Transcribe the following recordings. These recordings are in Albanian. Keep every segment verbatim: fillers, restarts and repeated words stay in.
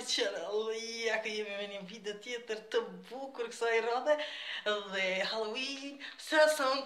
që ku jemi me një video tjetër të bukur kësaj radhe dhe Halloween season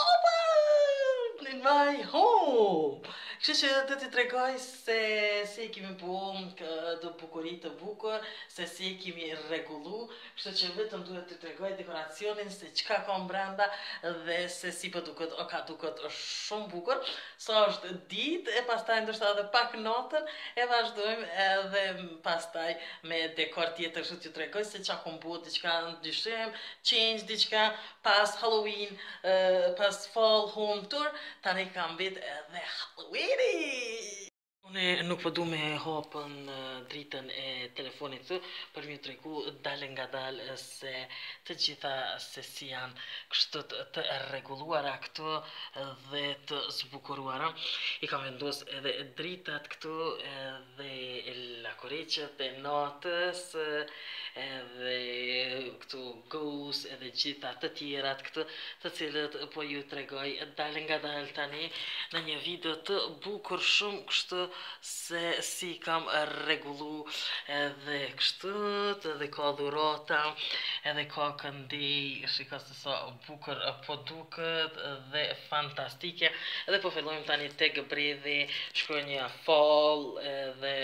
open in my home. Kështu që do t'i tregoj se si kemi bu do bukurit të bukur, se si kemi rregullu, kështu që vetëm duhet t'i tregoj dekoracionin se çka ka brenda dhe se si po duket, o ka duket shumë bukur. Sa është ditë e pastaj ndoshta edhe pak natën e vazhdojmë edhe pastaj me dekor tjetër, kështu t'ju tregoj se çka kom bu, diçka ndryshim, change diçka pas Halloween, uh, pas fall home tour, tani kam vit edhe Halloweeni. Unë nuk po du me hapën uh, dritën e telefonit të për mi tregu dalë nga dalë se të gjitha se si janë kështu të rregulluara këtu dhe të zbukuruara. I kam vendos edhe dritat këtu edhe lakoreqet e natës edhe këtu ghost edhe gjitha të tjerat këtu të cilët po ju tregoj dalë nga dalë tani në një video të bukur shumë kështu se si kam rregullu edhe kështu, edhe ka dhurata, edhe ka këndij, shiko se sa bukur po duket dhe fantastike. Edhe po fillojmë tani tek bredhi, shkoj një fall edhe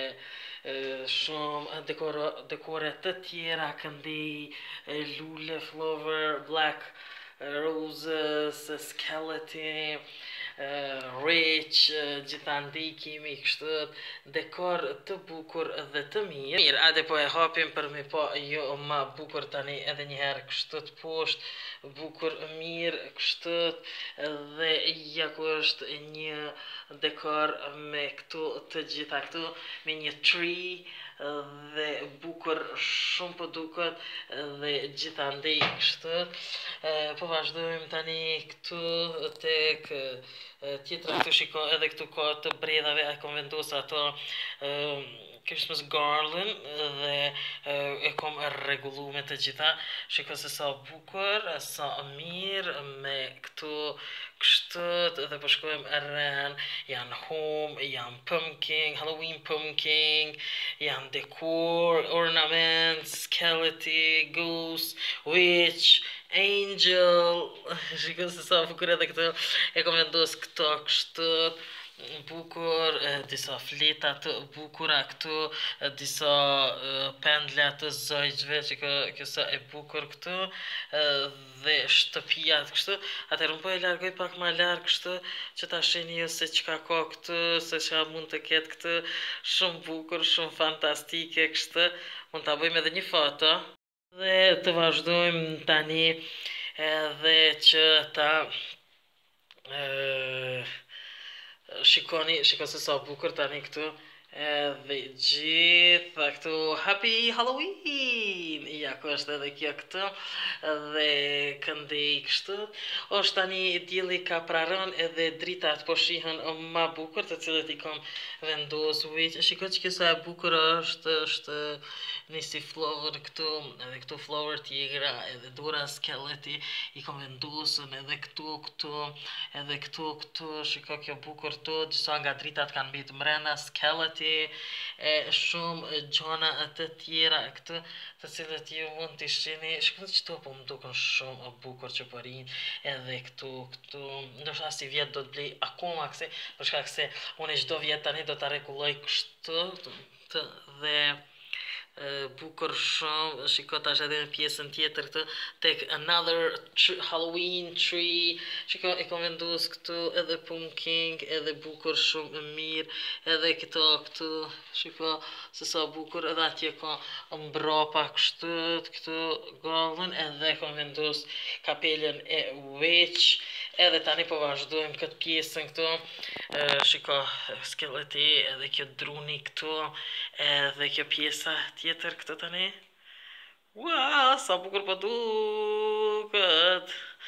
shumë dekore, dekore të tjera, këndij, lule, flower, black roses, skeleton, Uh, rich, uh, gjithandi kemi kështu dekor të bukur dhe të mirë. Mirë, ade po e hapim për mi po jo ma bukur tani edhe njëherë kështu të poshtë, bukur mirë kështu dhe ja ku është një dekor me këtu të gjitha këtu, me një tree dhe bukur shumë po duket dhe gjithandi kështu. Uh, po vazhdojmë tani këtu tek tjetra këtu shiko edhe këtu ka të bredhave e kom vendosur ato uh, Christmas garland dhe uh, e kom rregullu me të gjitha. Shiko se sa bukur, sa mirë me këtu kështu dhe po shkojmë rren, janë home, janë pumpkin, Halloween pumpkin, janë dekor, ornaments, skeleton, ghost, witch, angel. Shiko se sa bukur edhe këtu e kom vendos këto kështu bukur, disa fleta të bukura këtu, disa pendla të zojgjve, që kjo sa e bukur këtu, dhe shtëpia kështu. Atëherë unë po e largoj pak ma larg kështu, që ta shihni ju se çka ka këtu, se çka mund të ketë këtu, shumë bukur, shumë fantastike kështu. Mund ta bëjmë edhe një foto. Dhe të vazhdojmë tani edhe që ta uh, shikoni, shiko se sa bukur tani këtu edhe gjitha këtu Happy Halloween! Ja ku është edhe kjo këtu dhe këndej kështu. Është tani dielli ka prarën edhe dritat po shihen ma bukur të cilët i kam vendosur. Shiko që kjo sa e bukur është, është nisi flower këtu, edhe këtu flower tjegra, edhe dura skeleti i kam vendosur edhe këtu këtu, edhe këtu këtu. Shiko kjo bukur të gjitha nga dritat kanë mbitë mrena, skeleton, e shumë gjona të tjera këtu të cilët ju mund të shihni. Shikoni që to po më duken shumë bukur që po rinë edhe këtu këtu. Ndoshta si vjet do të blej akoma këse, për shkak se unë çdo vjet tani do ta rregulloj kështu të dhe bukur shumë. Shiko tash edhe në pjesën tjetër këtë tek another Halloween tree. Shiko e kam vendos këtu edhe pumpkin, edhe bukur shumë mirë, edhe këto këtu. Shiko se sa bukur, edhe atje ka mbrapa kështu këtu gallën, edhe kam vendos kapelen e witch. Edhe tani po vazhdojmë këtë pjesën këtu. Uh, shiko skeleti, edhe kjo druni këtu, edhe kjo pjesa tjetër këtu tani. Ua, sa bukur po duket.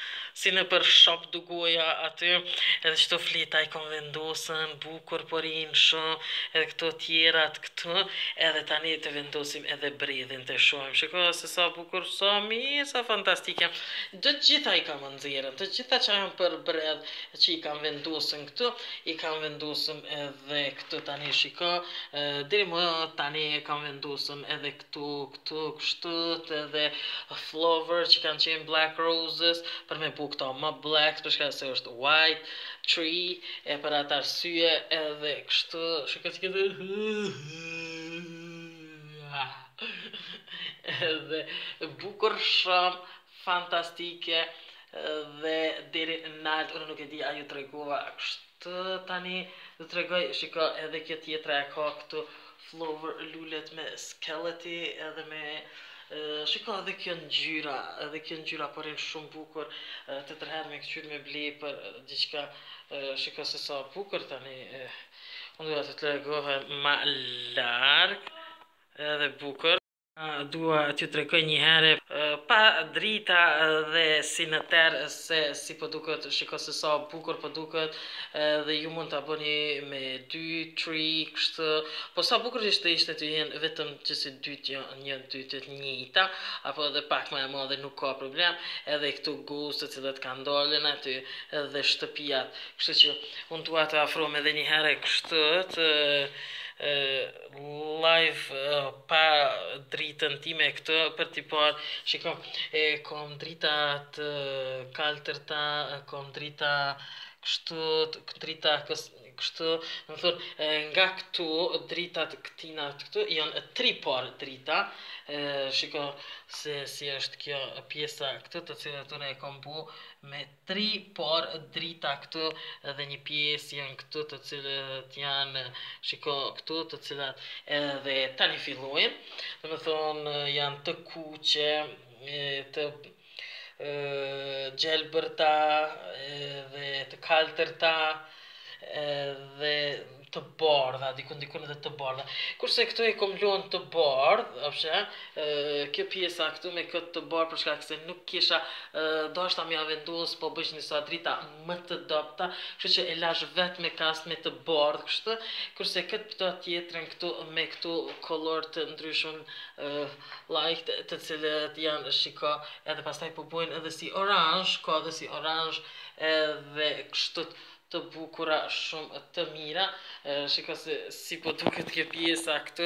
si në për shop du goja aty, edhe qëto fleta i kom vendosën, bukur porin shumë, edhe këto tjerat këtu, edhe tani të vendosim edhe bredhin të shumë. Shiko se sa bukur, sa mirë, sa fantastike. Të gjitha i kam nëzirën, të gjitha që janë për bredh që i kam vendosën këtu, i kam vendosën edhe këtu tani shiko, diri më tani i kam vendosën edhe këtu, këtu, kështët, edhe flower që kanë qenë black roses, për me bu këto më black, përshka se është white tree, e për atë arsye edhe kështu, shika që këtë, edhe bukur shumë, fantastike, dhe deri nalt, unë nuk e di, a ju të regova kështu tani, ju të regoj, shiko, edhe kjo tjetra e ka këtu flower lullet me skeleti, edhe me Uh, shiko edhe kjo ngjyra, edhe kjo ngjyra përin shumë bukur, uh, të tërherë me këqyr me ble për uh, diqka, uh, shiko se sa bukur tani, uh, unë duha të të legohem ma larg, edhe bukur. Uh, dua t'ju tregoj një herë uh, pa drita uh, dhe si në terë se si po duket, shiko se sa bukur po duket, uh, dhe ju mund t'a bëni me dy, tri, kështë, po sa bukur ishte ishte të jenë vetëm që si dytë një dytë të njëjta, apo edhe pak më e madhe nuk ka problem, edhe këtu gustet që dhe t'ka ndollen aty, edhe shtëpijat, kështë që unë dua të afrom edhe një herë kështë të Uh, live uh, pa dritën time këtë për t'i parë, shikom, e kom drita të kaltërta, kom drita kështu, drita kështu, më thonë, nga këtu dritat këtina këtu, janë tri parë drita, e, shiko se si është kjo pjesa këtu të cilët unë e kom bu me tri parë drita këtu edhe një pjesë janë këtu të cilët janë, shiko këtu të cilat edhe tani fillojnë, dhe më thonë janë të kuqe, të gjelbërta dhe të kaltërta dhe të bardha, dikun dikun edhe të bardha. Kurse këtu e kom lënë të bardh, apshe, kjo pjesa këtu me këtë të bardh për shkak se nuk kisha dashta me ja vendos, po bësh njësa drita më të dopta, kështu që e lash vetë me kast me të bardh kështu, kurse këtë pëta tjetrën këtu me këtu kolor të ndryshëm like të, të cilët janë shiko, edhe pastaj po bojnë edhe si orange, ka edhe si orange edhe kështu të bukura shumë të mira, shiko se si po duket kjo pjesa këtu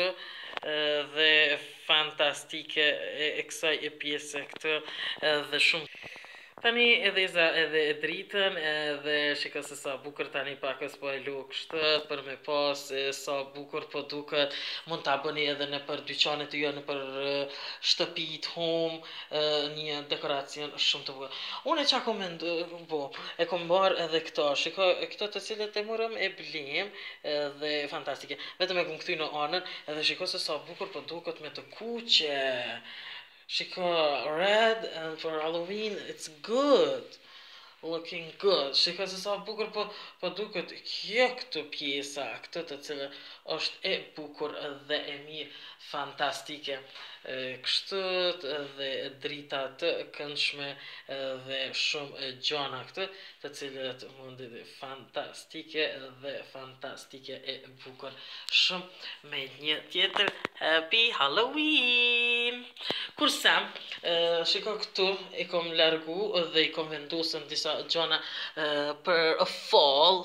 dhe fantastike e kësaj e pjese këtu dhe shumë. Tani edhe iza edhe dritën edhe shiko se sa bukur tani pakës po e lu kështë për me pas sa bukur po duket, mund t'a bëni edhe në për dyqanet jo në për shtëpit, home, një dekoracion shumë të bukur. Unë e qa kom bo, e kom bar edhe këto, shiko këto të cilët e mërëm e blim dhe fantastike, vetëm e kom këty në anën edhe shiko se sa bukur po duket me të kuqe. Shiko, red, and for Halloween, it's good. Looking good. Shiko se sa bukur po, po duket kjo këtu pjesa, këtë të cilë është e bukur dhe e mirë, fantastike. Kështu dhe drita të këndshme dhe shumë gjana këtë, të cilët mundi dhe fantastike dhe fantastike e bukur shumë me një tjetër Happy Halloween! Kurse, shiko këtu e kom largu dhe i kom vendosën disa gjana për a fall,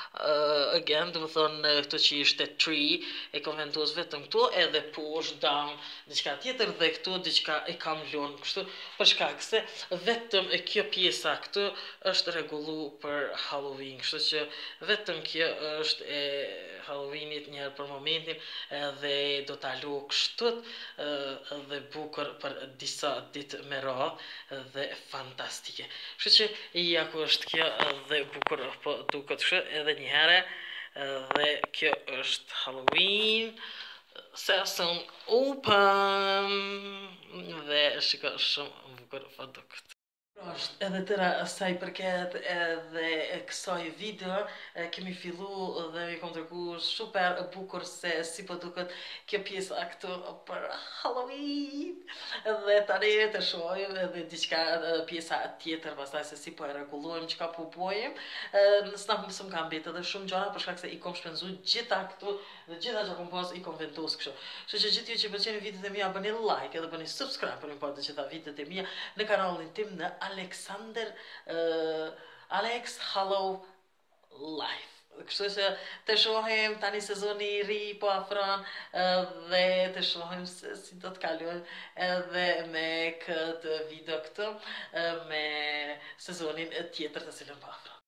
again, dhe më thonë këtu që ishte tree, e kom vendosë vetëm këtu edhe push down, diçka tjetër dhe këtu diçka e kam lënë kështu, për shkak se vetëm e kjo pjesa këtu është rregullu për Halloween, kështu që vetëm kjo është e Halloweenit njërë për momentin dhe do t'a lu kështu dhe bukur për disa ditë me radhë dhe fantastike. Kështu që i jako është kjo dhe bukur po duket kështu edhe një herë dhe kjo është Halloween. Season open dhe shiko shumë bukur po duket. Është edhe tëra asaj përket edhe kësaj video e, kemi fillu dhe mi kom tërku super e bukur se si po duket kjo pjesa këtu për Halloween dhe tani të shohim edhe diçka e, pjesa tjetër pastaj se si po e rregullojmë çka po bojmë. S'na mësëm ka mbet edhe shumë gjëra për shkak se i kom shpenzu gjitha këtu dhe gjitha që kom pas i kom vendos kështu. Kështu që gjithë ju që pëlqeni videot e mia bëni like edhe bëni subscribe për mi pa të gjitha videot e mia në kanalin tim në Alexander uh, Alex Hollow Life. Kështu që të shohim tani sezoni i ri po afron uh, dhe të shohim se si do të kalojmë edhe me këtë video këtu uh, me sezonin tjetër të cilën po afron.